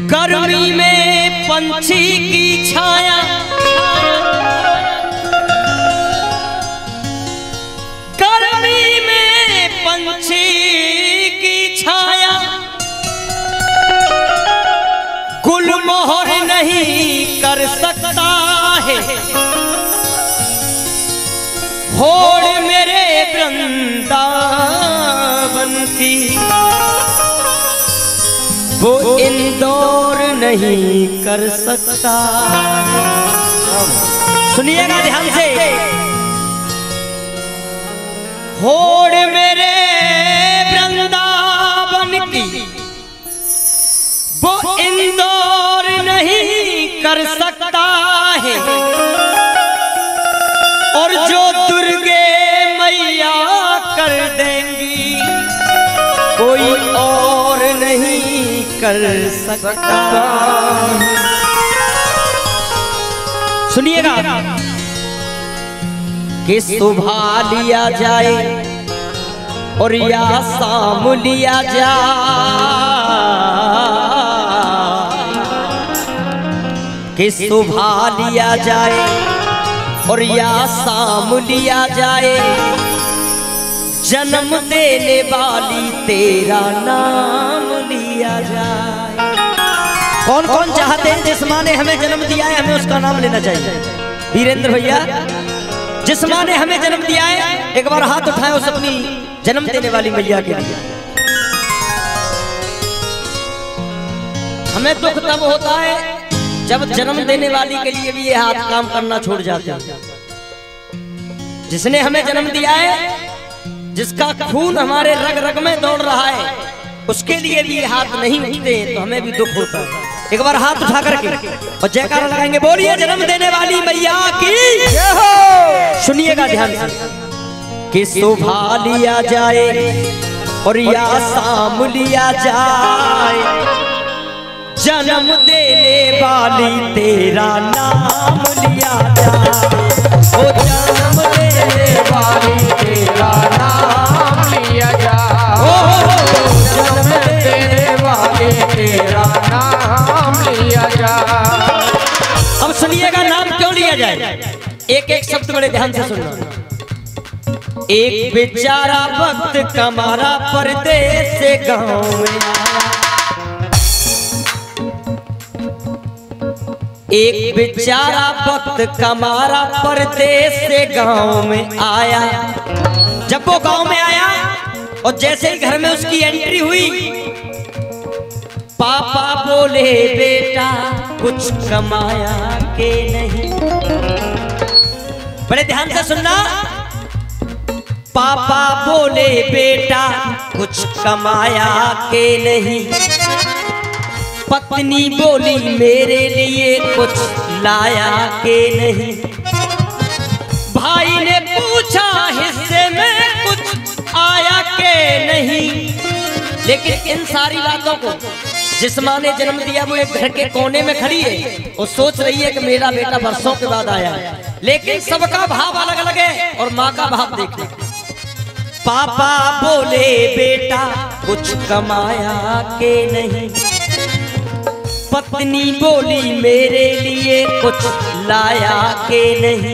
गर्मी में पंछी की छाया, गर्मी में पंछी की छाया, गुलमोहर नहीं कर सकता है होड़ मेरे वृंदावन की, वो इंदौर नहीं कर सकता। सुनिएगा ध्यान से, होड़ मेरे वृंदावन की वो इंदौर नहीं कर सकता है, और जो दुर्गे मैया कर देंगी कोई और नहीं कर सकता। सुनिएगा कि सुबह लिया जाए और या शाम लिया जाए, कि सुबह लिया जाए और या शाम लिया जाए, जन्म देने वाली तेरा नाम लिया जाए। कौन कौन चाहते हैं जिस माँ ने हमें जन्म दिया है हमें उसका नाम लेना चाहिए? वीरेंद्र भैया, जिस माँ ने हमें जन्म दिया है एक बार हाथ उठाए उस अपनी जन्म देने वाली मैया के लिए। हमें दुख तब होता है जब जन्म देने वाली के लिए भी ये हाथ काम करना छोड़ जाते हैं। जिसने हमें जन्म दिया है, जिसका खून हमारे रग रग में दौड़ रहा है, उसके लिए भी हाथ नहीं उठते तो हमें भी दुख होता है। एक बार हाथ उठा करके और जयकारा लगाएंगे, बोलिए जन्म देने वाली मैया की। सुनिएगा ध्यान से, कि सुबह लिया जाए और या शाम लिया जाए, जन्म देने वाली तेरा नाम लिया जाए, ओ जन्म देने वाली तेरा नाम लिया जाए, ओ जन्म देने वाली तेरा नाम लिया जाए। अब सुनिएगा नाम क्यों लिया जाए, एक एक शब्द बड़े ध्यान से सुनना। एक बेचारा भक्त कमारा परदेस से गाँव में आया, एक बेचारा भक्त कमारा परदेस से गांव में आया। जब वो गांव में आया और जैसे ही घर में उसकी एंट्री हुई, पापा बोले बेटा कुछ कमाया के नहीं। बड़े ध्यान से सुनना, पापा बोले बेटा कुछ कमाया के नहीं। पत्नी बोली मेरे लिए कुछ लाया के नहीं। भाई ने पूछा हिस्से में कुछ आया के नहीं। लेकिन इन सारी बातों को जिस माँ ने जन्म दिया वो एक घर के कोने में खड़ी है और सोच रही है कि मेरा बेटा वर्षों के बाद आया है, लेकिन सबका भाव अलग अलग है और माँ का भाव देखिए। पापा बोले बेटा कुछ कमाया के नहीं। पत्नी बोली मेरे लिए कुछ लाया के नहीं।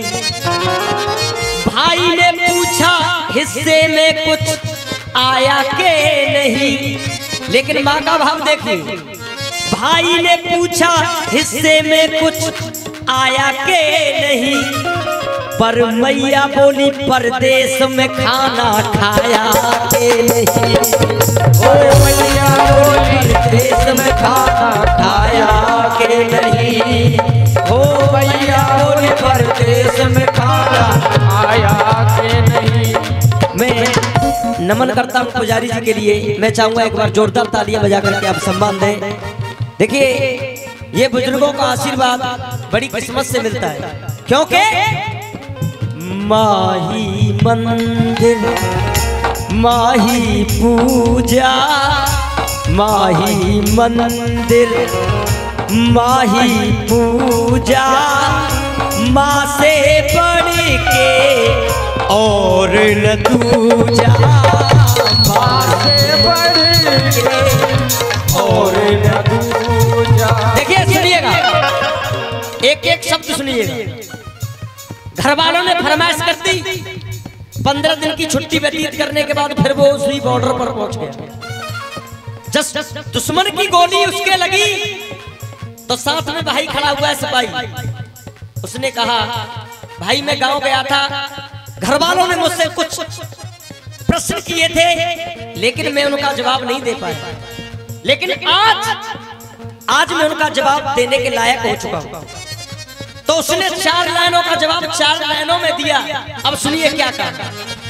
भाई ने पूछा हिस्से में कुछ आया के नहीं। लेकिन माँ का भाव देखिए, भाई ने पूछा हिस्से में कुछ आया के नहीं। पर मैया बोली परदेश में खाना खाया के नहीं। ओ मैया बोली देश में खाना खाया के नहीं। ओ मैया बोली परदेश में खाना आया के नहीं। मैं नमन करता हूँ पुजारी जी के लिए। मैं चाहूंगा एक बार जोरदार तालियां बजा करके आप सम्मान दें। देखिए ये बुजुर्गों का आशीर्वाद बड़ी किस्मत से मिलता है, क्योंकि माही मंदिर माही पूजा, माही मंदिर माही पूजा, माँ से बढ़ के और न दूजा। माँ से बढ़ के और न दूजा। एक एक शब्द सुनिएगा। घर वालों ने फरमाइश कर दी, 15 दिन की छुट्टी व्यतीत करने के बाद फिर वो उसी बॉर्डर पर पहुंच गया। जस्ट दुश्मन की गोली उसके लगी तो साथ में भाई खड़ा हुआ है सिपाही। उसने कहा भाई मैं गांव गया था, घर वालों ने मुझसे कुछ प्रश्न किए थे लेकिन मैं उनका जवाब नहीं दे पाया, लेकिन आज मैं उनका जवाब देने के लायक हो चुका हूं। तो उसने 4 लाइनों का जवाब 4 लाइनों में दिया। अब सुनिए क्या कहा।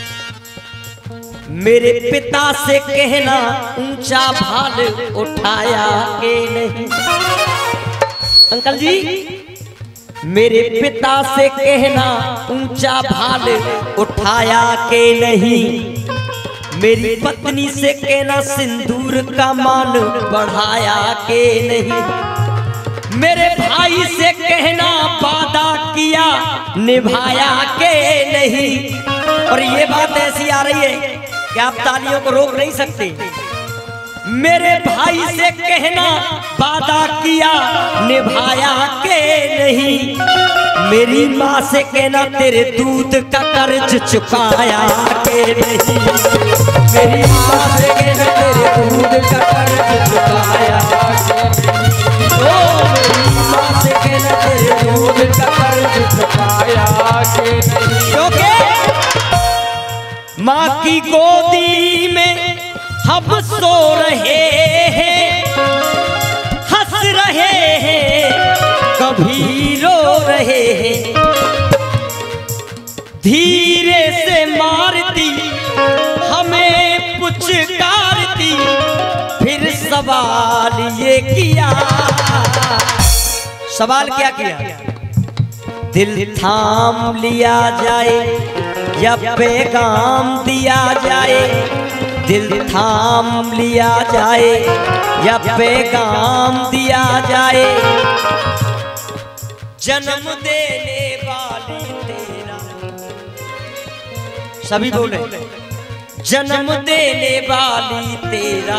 मेरे पिता से कहना ऊंचा भाल उठाया के नहीं। अंकल जी, मेरे पिता से कहना ऊंचा भाल उठाया के नहीं। मेरी पत्नी से कहना सिंदूर का मान बढ़ाया के नहीं। मेरे भाई से कहना वादा किया निभाया के नहीं। और ये बात ऐसी आ रही है कि आप तालियों को रोक नहीं सकते। मेरे भाई से कहना वादा किया निभाया के नहीं। मेरी माँ से कहना तेरे दूध का कर्ज चुकाया के नहीं। मेरी माँ से कहना तेरे दूध का कर्ज चुकाया के नहीं। ओ मेरी माँ से कहना तेरे दूध का कर्ज चुकाया के नहीं। क्योंकि माँ की गोदी में हम सो रहे हैं, हंस रहे हैं, कभी रो रहे हैं। धीरे से मारती हमें पुचकारती, फिर सवाल ये किया। सवाल क्या किया? दिल थाम लिया जाए या पैगाम दिया जाए। दिल थाम लिया जाए या पैगाम दिया जाए। जन्म देने वाली तेरा, सभी बोले जन्म देने वाली तेरा।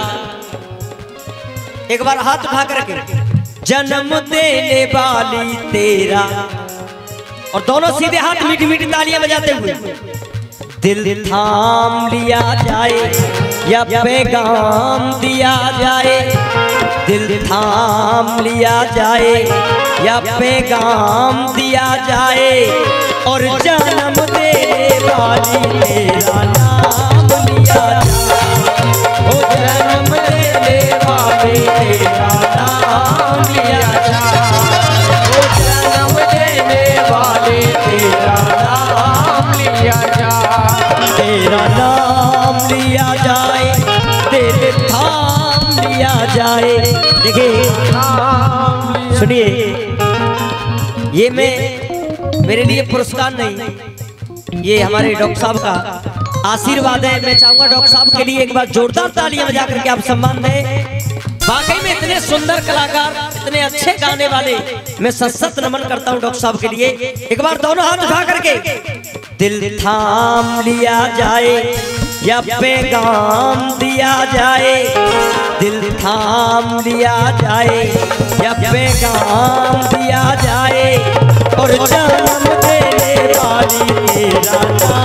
एक बार हाथ उठा करके, जन्म देने वाली तेरा। और दोनों सीधे हाथ मीठी मीठी तालियां बजाते हुए। दिल थाम लिया जाए या पैगाम दिया जाए। दिल थाम लिया जाए या पैगाम दिया जाए। और जन्म देने वाली तेरा नाम लिया जाए। ओ जन्म देने वाली तेरा नाम लिया जाए। ओ जन्म देने वाली तेरा नाम लिया जाए। तेरा नाम लिया जाए, तेरे थाम लिया जाए। देखिए सुनिए, ये मेरे लिए पुरस्कार नहीं, ये हमारे डॉक्टर साहब का आशीर्वाद है। मैं चाहूंगा डॉक्टर साहब के लिए एक बार जोरदार तालियां बजा करके आप सम्मान दें। वाकई में इतने सुंदर कलाकार, इतने अच्छे गाने वाले, मैं सत नमन करता हूं डॉक्टर साहब के लिए। एक बार दोनों हाथ उठा करके। दिल थाम लिया जाए या पैगाम दिया जाए। दिल थाम लिया जाए या पैगाम दिया जाए। और जन्म देने वाली तेरा नाम